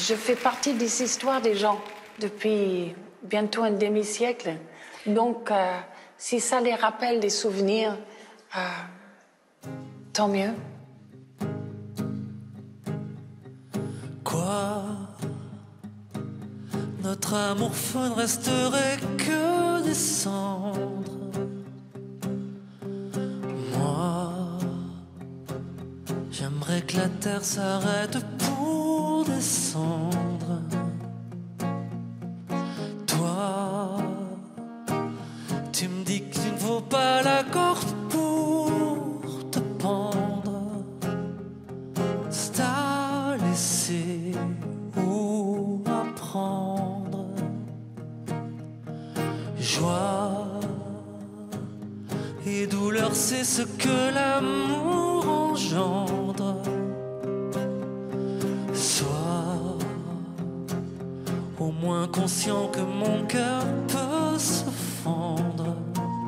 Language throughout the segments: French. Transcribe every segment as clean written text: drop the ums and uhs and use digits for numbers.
Je fais partie des histoires des gens depuis bientôt un demi-siècle. Donc, si ça les rappelle des souvenirs, tant mieux. Quoi? Notre amour feu ne resterait que des cendres. Moi, j'aimerais que la terre s'arrête pour descendre. Toi, tu me dis que tu ne vaux pas la corde pour te pendre. C'est à laisser ou à prendre. Joie et douleur, c'est ce que l'amour engendre. Sois au moins conscient que mon cœur peut se fendre.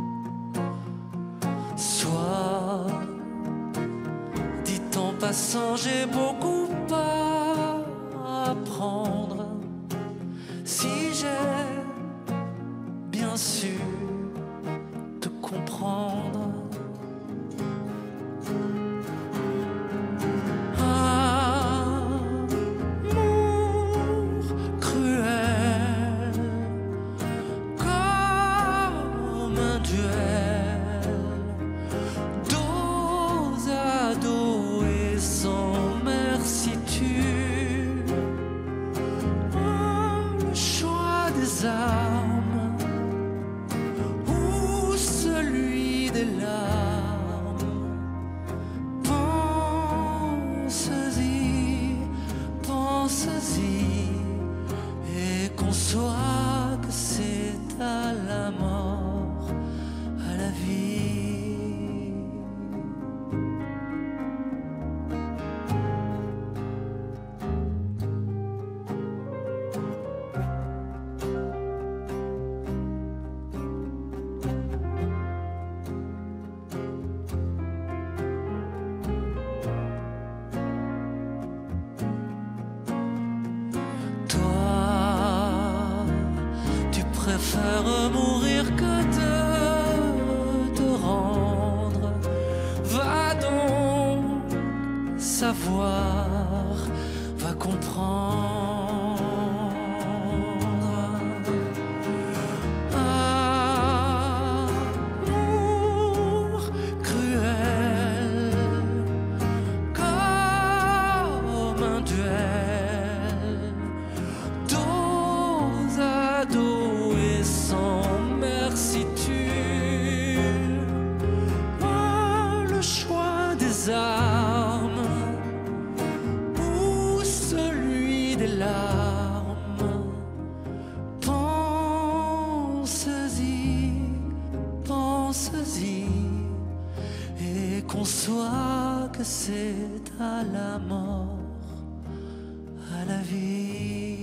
Sois, dit en passant, j'ai beaucoup à apprendre. Si j'ai bien su te comprendre. Ou celui des larmes. Pense-y, pense-y, et conçois que c'est à la mort, à la vie. Préfère mourir que de te rendre. Va donc savoir, va comprendre. Amour cruel, comme un duel, dos à dos. Sans merci tu as le choix des armes ou celui des larmes. Pense-y, pense-y, et conçois que c'est à la mort, à la vie.